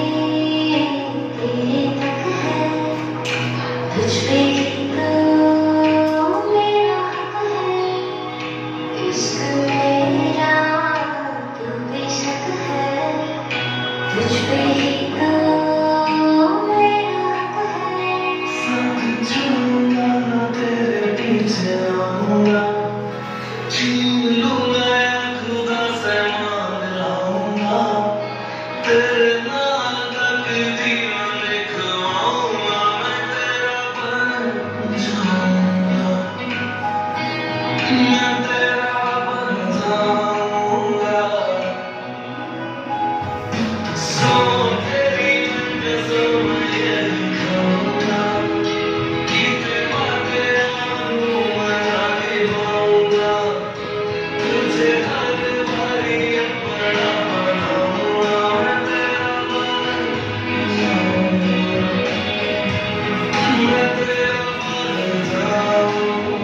तेरे तक है, तुझ पे ही तो मेरा हक है। इश्क मेरा तू बेशक है, तुझ पे ही तो मेरा हक है। साथ चलूंगा ना तेरे पीछे आऊंगा, छीन लूंगा या खुदा से मांग लाऊंगा, तेरे नाम तक जीवन लिखवाऊंगा, मैं तेरा बन जाऊंगा, मैं